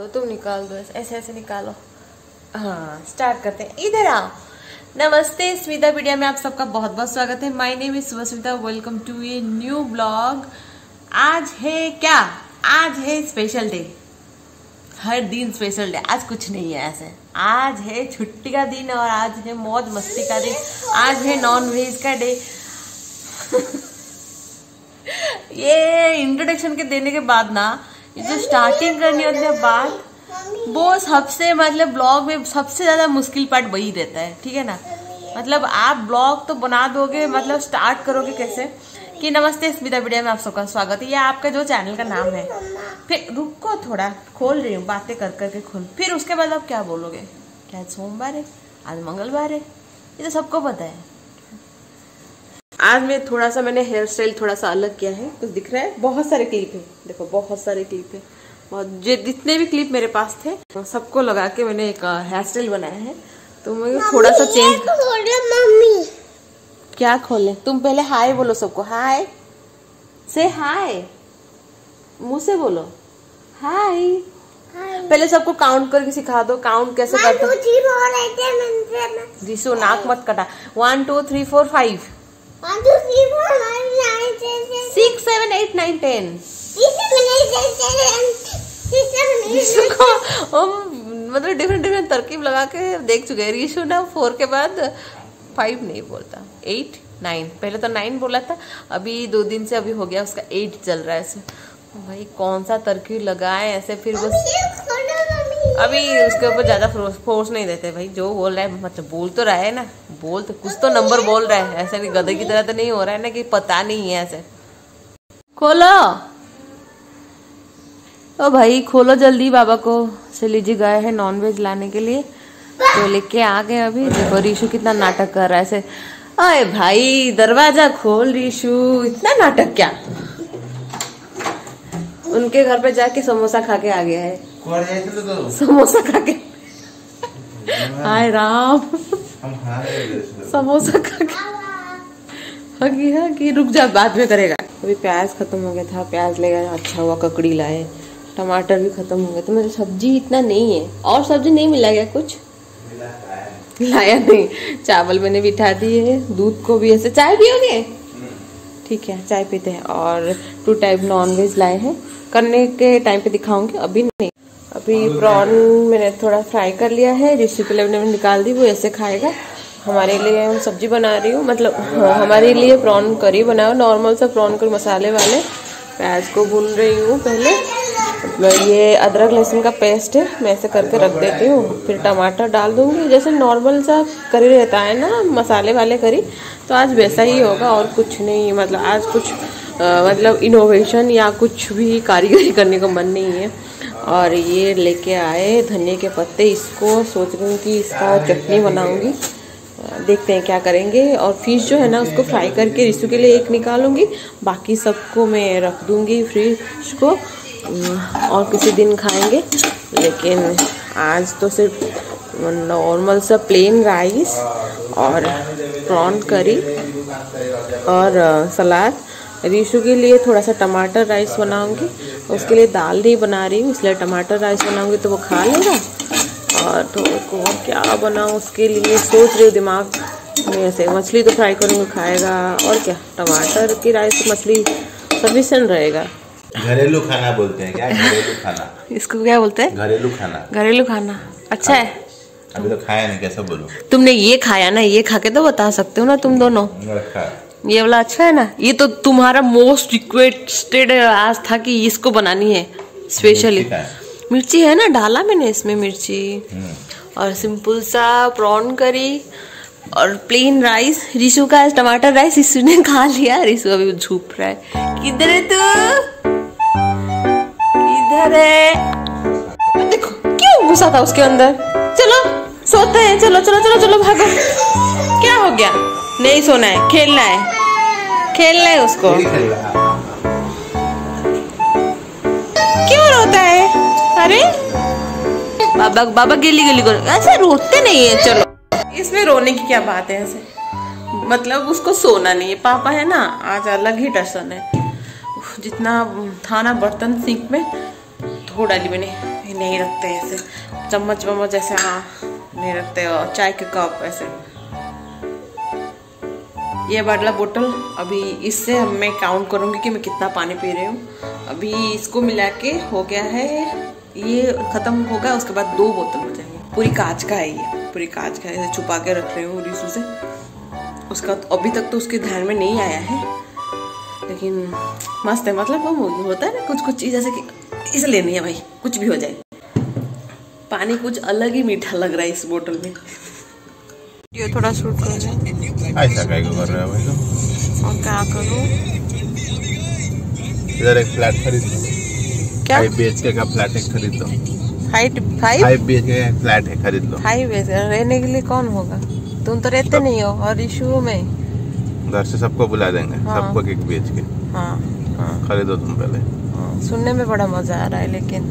दो, तुम निकाल दो, ऐसे ऐसे निकालो। हाँ स्टार्ट करते हैं, इधर आओ। नमस्ते, स्मिता वीडियो में आप सबका बहुत बहुत स्वागत है। My name is Susmita, welcome to a new blog. आज है क्या? आज है स्पेशल डे। हर दिन स्पेशल डे, आज कुछ नहीं है ऐसे। आज है छुट्टी का दिन और आज है मौज मस्ती का दिन। आज है नॉन वेज का डे। ये इंट्रोडक्शन के देने के बाद ना, ये जो स्टार्टिंग करनी होती है बात, वो सबसे मतलब ब्लॉग में सबसे ज्यादा मुश्किल पार्ट वही रहता है, ठीक है ना। मतलब आप ब्लॉग तो बना दोगे, मतलब स्टार्ट करोगे कैसे कि नमस्ते स्मिता वीडियो में आप सबका स्वागत है, ये आपका जो चैनल का नाम है। फिर रुको, थोड़ा खोल रही हूँ, बातें कर करके खोल। फिर उसके बाद आप क्या बोलोगे? क्या आज सोमवार है, आज मंगलवार है, ये तो सबको पता है। आज मैं थोड़ा सा मैंने हेयर स्टाइल थोड़ा सा अलग किया है, कुछ दिख रहा है। बहुत सारे क्लिप है, देखो बहुत सारे क्लिप है। और जितने भी क्लिप मेरे पास थे सबको लगा के मैंने एक हेयर स्टाइल बनाया है। तो मैं थोड़ा सा चेंज। मम्मी क्या खोले? तुम पहले हाय बोलो सबको, हाय से हाय, मुंह से बोलो हाय। पहले सबको काउंट करके सिखा दो, काउंट कैसे करते हैं। रिशु नाक मत कटा। 1 2 3 4 5 1 2 3 4 5 6 7 8 9 10 मतलब डिफरेंट तरकीब लगा के देख चुके हैं। रिशु ना 4 के बाद 5 नहीं बोलता, 8 9। पहले तो 9 बोला था, अभी 2 दिन से अभी हो गया उसका 8 चल रहा है ऐसे। भाई कौन सा तरकीब लगाए ऐसे, फिर बस अभी उसके ऊपर ज्यादा फोर्स नहीं देते। भाई जो बोल रहा है मतलब बोल तो रहा है ना, बोल तो कुछ तो नंबर बोल रहा है, ऐसे नहीं गधे की तरह तो नहीं हो रहा है ना कि पता नहीं है ऐसे। खोलो ओ भाई, खोलो जल्दी। बाबा को से लीजिए गए हैं नॉनवेज लाने के लिए, तो लेके आ गए। अभी देखो रिशु कितना नाटक कर रहा है ऐसे। अरे भाई दरवाजा खोल रिशु, इतना नाटक क्या? उनके घर पे जाके समोसा खा के आ गया है। समोसा खा के हाय राम, समोसा खा के हगी। रुक जा, बाद में करेगा। अभी प्याज खत्म हो गया था, प्याज ले गया, अच्छा हुआ ककड़ी लाए। टमाटर भी खत्म हो गया, तो मेरी सब्जी इतना नहीं है। और सब्जी नहीं मिला क्या? कुछ लाया नहीं। चावल मैंने बिठा दिए है, दूध को भी ऐसे। चाय पियोगे? ठीक है चाय पीते हैं। और 2 टाइप नॉन वेज लाए हैं, करने के टाइम पे दिखाऊंगी, अभी नहीं। अभी प्रॉन मैंने थोड़ा फ्राई कर लिया है, रिशु के लिए मैंने निकाल दी, वो ऐसे खाएगा। हमारे लिए हम सब्जी बना रही हूँ, मतलब हमारे लिए प्रॉन करी बनाओ, नॉर्मल सा प्रॉन करी मसाले वाले। प्याज को भून रही हूँ पहले। ये अदरक लहसुन का पेस्ट है, मैं ऐसे करके रख देती हूँ। फिर टमाटर डाल दूंगी, जैसे नॉर्मल सा करी रहता है ना मसाले वाले करी, तो आज वैसा ही होगा और कुछ नहीं। मतलब आज कुछ मतलब इनोवेशन या कुछ भी कारीगरी करने का मन नहीं है। और ये लेके आए धनिया के पत्ते, इसको सोच रही हूँ कि इसका चटनी बनाऊंगी, देखते हैं क्या करेंगे। और फिश जो है ना उसको फ्राई करके रिशु के लिए एक निकालूंगी, बाकी सबको मैं रख दूंगी फिश को, और किसी दिन खाएंगे। लेकिन आज तो सिर्फ नॉर्मल सा प्लेन राइस और प्रॉन करी और सलाद। रिशु के लिए थोड़ा सा टमाटर राइस बनाऊंगी, उसके लिए दाल नहीं बना रही हूँ, इसलिए टमाटर राइस बनाऊंगी तो वो खा लेगा। और तो और क्या बनाऊँ उसके लिए सोच रही हूँ दिमाग में ऐसे। मछली तो फ्राई करूँगी, खाएगा। और क्या, टमाटर की राइस तो मछली सफिशिएंट रहेगा। घरेलू खाना बोलते हैं क्या? घरेलू खाना इसको क्या बोलते हैं? घरेलू खाना। घरेलू खाना अच्छा है। अभी तो खाया नहीं, कैसे बोलूं? तुमने ये खाया ना, ये खा के तो बता सकते हो ना तुम दोनों। ये वाला अच्छा है ना? ये तो तुम्हारा मोस्ट रिक्वेस्टेड आज था कि इसको बनानी है स्पेशली। मिर्ची है ना, डाला मैंने इसमें मिर्ची। और सिंपल सा प्रॉन करी और प्लेन राइस। रिशु का टमाटर राइस रिशु ने खा लिया, रिशु अभी झूप रहा है। किधर है तू? किधर है? देखो क्यों घुसा था उसके अंदर। चलो सोते हैं, चलो चलो चलो चलो भागो। क्या हो गया? नहीं सोना है, खेलना है, खेलना है उसको। क्यों रोता है? अरे बाबा गिली गिली कर, ऐसे रोते नहीं है। चलो इसमें रोने की क्या बात है ऐसे? मतलब उसको सोना नहीं है, पापा है ना, आज अलग ही टर्सन है। जितना था ना बर्तन सिंक में धो डाली मैंने, नहीं रखते ऐसे, चम्मच वम्मच ऐसे हाँ नहीं रखते, और चाय के कप ऐसे। ये वाला बोतल अभी इससे मैं काउंट करूँगी कि मैं कितना पानी पी रही हूँ। अभी इसको मिला के हो गया है, ये ख़त्म होगा उसके बाद 2 बोतल हो जाएंगे। पूरी कांच का है ये, पूरी कांच का है, छुपा के रख रही हूँ रिसू से। उसका अभी तक तो उसके ध्यान में नहीं आया है, लेकिन मस्त है। मतलब वो होता है ना कुछ चीज़ ऐसे कि इसे लेनी है भाई, कुछ भी हो जाए। पानी कुछ अलग ही मीठा लग रहा है इस बोतल में। ये थोड़ा शूट कर रहे ऐसा क्या कर रहा है भाई तो? और क्या करूँ? इधर एक फ्लैट खरीद लो। क्या 5 BHK का फ्लैट एक खरीद लो। 5 BHK का फ्लैट है, खरीद लो। 5 BHK रहने के लिए कौन होगा? तुम तो रहते नहीं हो, और इशू में घर से सबको बुला देंगे। हाँ। सबको 1 BHK। हाँ हाँ खरीदो तुम पहले। हाँ, सुनने में बड़ा मजा आ रहा है, लेकिन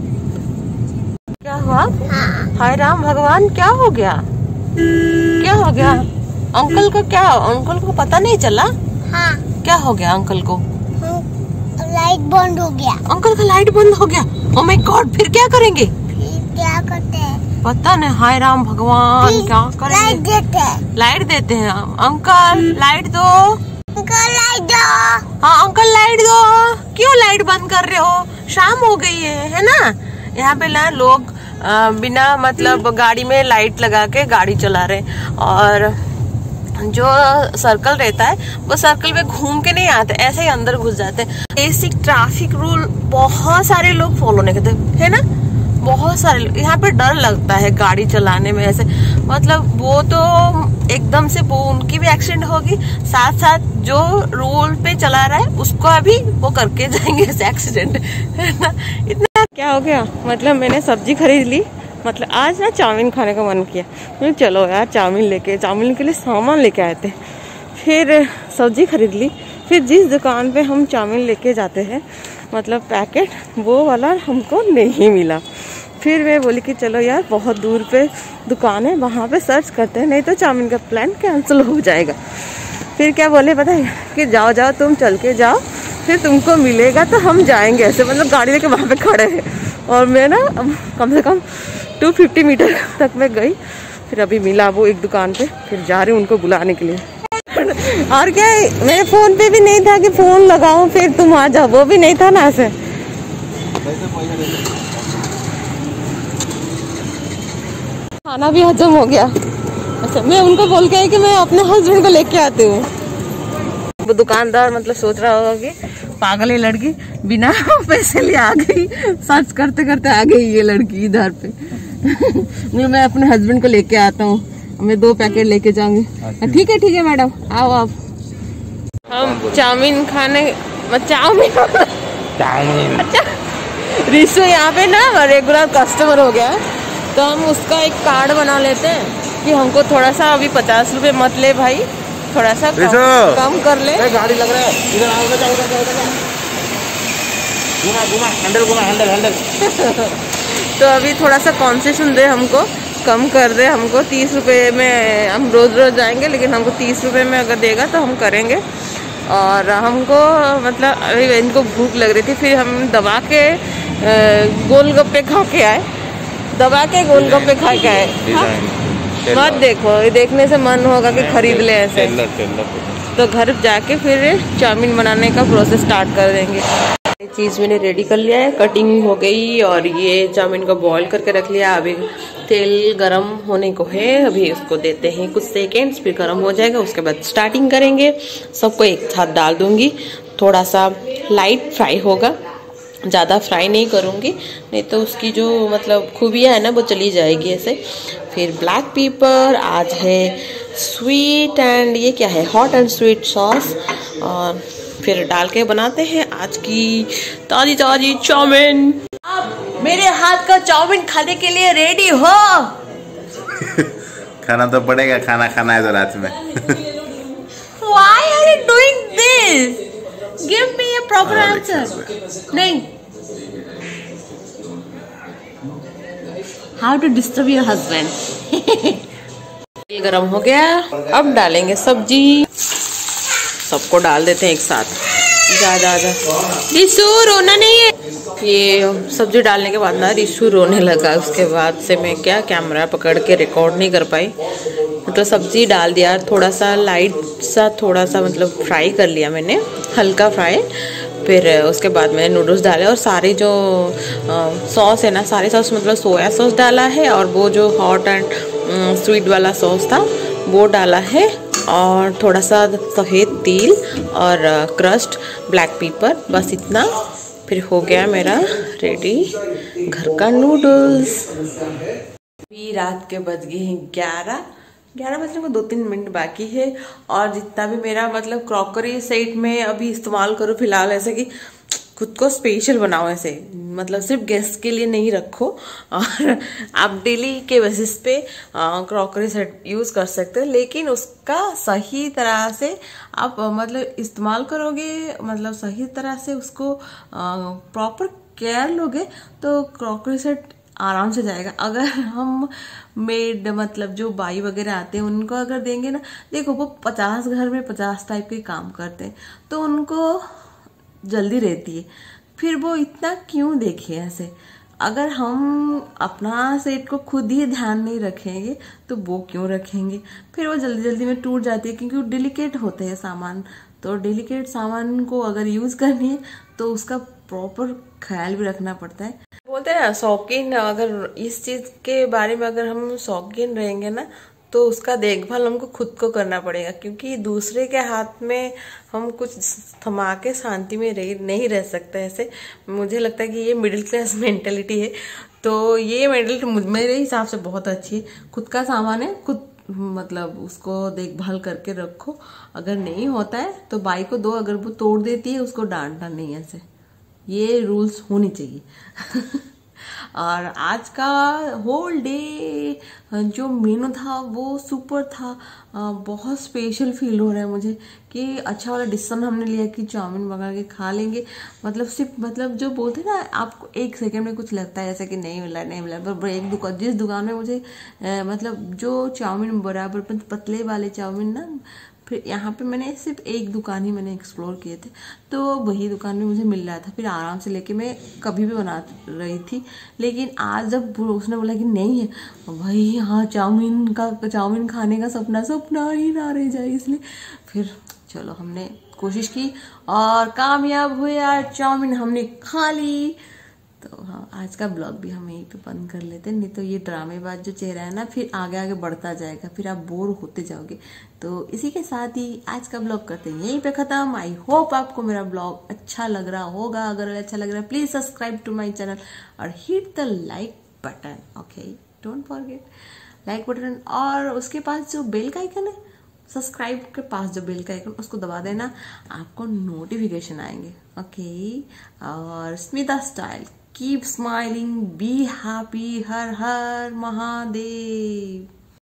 क्या हुआ? हाय राम भगवान, क्या हो गया? क्या हो गया अंकल को? क्या अंकल को पता नहीं चला? हाँ। क्या हो गया अंकल को? लाइट बंद हो गया। अंकल का लाइट बंद हो गया? ओह माय गॉड, फिर क्या करेंगे? फिर क्या करते हैं? पता नहीं। हाय राम भगवान, क्या करेंगे? लाइट देते हैं। लाइट देते हैं। अंकल लाइट दो। अंकल लाइट दो। हाँ अंकल लाइट दो। क्यों लाइट बंद कर रहे हो? शाम हो गई है ना? यहाँ पे ना लोग बिना मतलब गाड़ी में लाइट लगा के गाड़ी चला रहे, और जो सर्कल रहता है वो सर्कल में घूम के नहीं आते, ऐसे ही अंदर घुस जाते हैं। बेसिक ट्रैफिक रूल बहुत सारे लोग फॉलो नहीं करते है ना, बहुत सारे। यहाँ पे डर लगता है गाड़ी चलाने में ऐसे, मतलब वो तो एकदम से वो उनकी भी एक्सीडेंट होगी, साथ साथ जो रोड पे चला रहा है उसको अभी वो करके जाएंगे ऐसे एक्सीडेंट, है ना। इतना क्या हो गया, मतलब मैंने सब्जी खरीद ली, मतलब आज ना चाउमीन खाने का मन किया, चलो यार चाउमीन के लिए सामान लेके आए थे। फिर सब्जी खरीद ली, फिर जिस दुकान पे हम चाउमीन लेके जाते हैं मतलब पैकेट, वो वाला हमको नहीं मिला। फिर मैं बोली कि चलो यार बहुत दूर पे दुकान है, वहाँ पे सर्च करते हैं, नहीं तो चाउमीन का प्लान कैंसिल हो जाएगा। फिर क्या बोले पता है कि जाओ तुम चल के जाओ, फिर तुमको मिलेगा तो हम जाएंगे ऐसे, मतलब गाड़ी लेके वहाँ पे खड़े हैं। और मैं ना कम से कम 250 मीटर तक मैं गई, फिर अभी मिला वो एक दुकान पे, फिर जा रही हूँ उनको बुलाने के लिए। और क्या है, मेरे फोन पे भी नहीं था कि फोन लगाऊं फिर तुम आ जाओ, वो भी नहीं था ना ऐसे। खाना भी हजम हो गया। अच्छा, मैं उनको बोल के आई कि मैं अपने हस्बैंड को लेके आती हूँ। वो दुकानदार मतलब सोच रहा होगा कि पागल है लड़की, बिना पैसे लिए आ गई, सर्च करते करते आ गई ये लड़की इधर पे। मैं अपने हस्बैंड को लेके आता हूँ, मैं 2 पैकेट लेके जाऊंगी। ठीक है मैडम, आओ आप। हम चाउमीन खाने, चाउमीन अच्छा रिशु यहाँ पे ना रेगुलर कस्टमर हो गया, तो हम उसका एक कार्ड बना लेते हैं कि हमको थोड़ा सा अभी 50 रुपए मत ले भाई, थोड़ा सा कम कर ले। गाड़ी लग रहा है इधर, हैंडल तो अभी थोड़ा सा कॉन्सेशन दे हमको, कम कर दे हमको। 30 रुपये में हम रोज जाएंगे, लेकिन हमको 30 रुपये में अगर देगा तो हम करेंगे। और हमको मतलब अभी इनको भूख लग रही थी, फिर हम दबा के गोलगप्पे खा के आए, खा के आए। मत देखो, ये देखने से मन होगा कि खरीद ले ऐसे, तो घर जाके फिर चाउमीन बनाने का प्रोसेस स्टार्ट कर देंगे। ये चीज़ मैंने रेडी कर लिया है, कटिंग हो गई, और ये चाउमीन को बॉईल करके रख लिया। अभी तेल गरम होने को है, अभी उसको देते हैं कुछ सेकेंड्स, फिर गरम हो जाएगा, उसके बाद स्टार्टिंग करेंगे। सबको एक साथ डाल दूंगी, थोड़ा सा लाइट फ्राई होगा, ज़्यादा फ्राई नहीं करूँगी, नहीं तो उसकी जो मतलब खूबियाँ है ना वो चली जाएगी ऐसे। फिर ब्लैक पेपर, आज है स्वीट एंड ये क्या है, हॉट एंड स्वीट सॉस, और फिर डाल के बनाते हैं आज की ताजी ताजी चाउमीन। आप मेरे हाथ का चाउमीन खाने के लिए रेडी हो? खाना तो पड़ेगा, खाना खाना है तो रात में। Why are you doing this? Give me a proper answer. नहीं। How to disturb your husband? ये गरम हो गया, अब डालेंगे सब्जी, सबको डाल देते हैं एक साथ। जा रिशु रोना नहीं है, ये सब्जी डालने के बाद ना रिशु रोने लगा। उसके बाद से मैं क्या कैमरा पकड़ के रिकॉर्ड नहीं कर पाई। मतलब सब्जी डाल दिया, थोड़ा सा लाइट सा थोड़ा सा मतलब फ्राई कर लिया मैंने, हल्का फ्राई। फिर उसके बाद मैंने नूडल्स डाले और सारे जो सॉस है ना, सारे सॉस मतलब सोया सॉस डाला है और वो जो हॉट एंड स्वीट वाला सॉस था वो डाला है, और थोड़ा सा सफ़ेद तिल और क्रस्ट ब्लैक पेपर, बस इतना। फिर हो गया मेरा रेडी घर का नूडल्स। अभी रात के बज गए हैं 11 बजने को 2-3 मिनट बाकी है। और जितना भी मेरा मतलब क्रॉकरी सेट में अभी इस्तेमाल करो फिलहाल, ऐसे कि खुद को स्पेशल बनाओ, ऐसे मतलब सिर्फ गेस्ट के लिए नहीं रखो। और आप डेली के बेसिस पे क्रॉकरी सेट यूज़ कर सकते हो, लेकिन उसका सही तरह से आप मतलब इस्तेमाल करोगे, मतलब सही तरह से उसको प्रॉपर केयर लोगे तो क्रॉकरी सेट आराम से जाएगा। अगर हम मेड मतलब जो बाई वगैरह आते हैं उनको अगर देंगे ना, देखो वो 50 घर में 50 टाइप के काम करते हैं तो उनको जल्दी रहती है, फिर वो इतना क्यों देखे ऐसे। अगर हम अपना सेट को खुद ही ध्यान नहीं रखेंगे तो वो क्यों रखेंगे, फिर वो जल्दी जल्दी में टूट जाती है, क्योंकि वो डेलिकेट होते हैं सामान। तो डेलिकेट सामान को अगर यूज करनी है तो उसका प्रॉपर ख्याल भी रखना पड़ता है। बोलते हैं ना शौकीन, अगर इस चीज के बारे में अगर हम शौकीन रहेंगे ना तो उसका देखभाल हमको खुद को करना पड़ेगा, क्योंकि दूसरे के हाथ में हम कुछ थमा के शांति में नहीं रह सकते। ऐसे मुझे लगता है कि ये मिडिल क्लास मेंटेलिटी है, तो ये मेंटेलिटी मेरे हिसाब से बहुत अच्छी है। खुद का सामान है, खुद मतलब उसको देखभाल करके रखो। अगर नहीं होता है तो बाई को दो, अगर वो तोड़ देती है उसको डांटना नहीं, ऐसे ये रूल्स होनी चाहिए। और आज का होल डे जो मेनू था वो सुपर था। बहुत स्पेशल फील हो रहा है मुझे कि अच्छा वाला डिसीजन हमने लिया कि चाउमीन मंगा के खा लेंगे। मतलब सिर्फ मतलब जो बोलते ना, आपको 1 सेकंड में कुछ लगता है ऐसा कि नहीं मिला, पर एक दुकान, जिस दुकान में मुझे मतलब जो चाउमीन बराबर पतले वाले चाउमीन ना, फिर यहाँ पे मैंने सिर्फ एक दुकान ही मैंने एक्सप्लोर किए थे, तो वही दुकान में मुझे मिल रहा था। फिर आराम से लेके मैं कभी भी बना रही थी। लेकिन आज जब उसने बोला कि नहीं है भाई, यहाँ चाउमीन खाने का सपना ही ना रह जाए, इसलिए फिर चलो हमने कोशिश की और कामयाब हुए। यार चाउमीन हमने खा ली। तो हाँ, आज का ब्लॉग भी हम यहीं पे बंद कर लेते हैं, नहीं तो ये ड्रामेबाज जो चेहरा है ना फिर आगे आगे बढ़ता जाएगा, फिर आप बोर होते जाओगे। तो इसी के साथ ही आज का ब्लॉग करते हैं यहीं पे खत्म। आई होप आपको मेरा ब्लॉग अच्छा लग रहा होगा। अगर अच्छा लग रहा है please subscribe to my channel और hit the like button. Okay, don't forget like button, और उसके पास जो बेल का आइकन है, सब्सक्राइब के पास जो बेल का आइकन, उसको दबा देना, आपको नोटिफिकेशन आएंगे। ओके, और Smita style, keep smiling, be happy, हर हर महादेव।